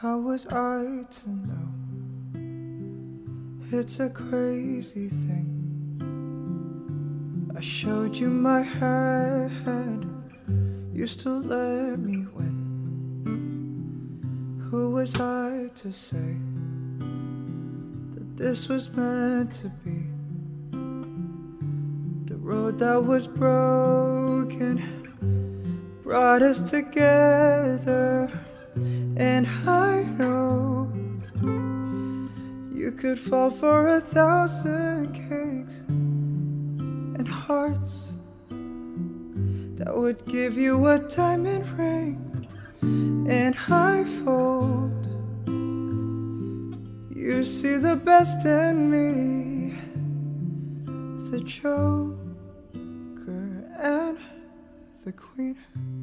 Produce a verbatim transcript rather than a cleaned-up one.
How was I to know? It's a crazy thing. I showed you my hand, you still let me win. Who was I to say that this was meant to be? The road that was broken brought us together. And I know you could fall for a thousand cakes and hearts that would give you a diamond ring. And I fold, you see the best in me, the Joker and the Queen.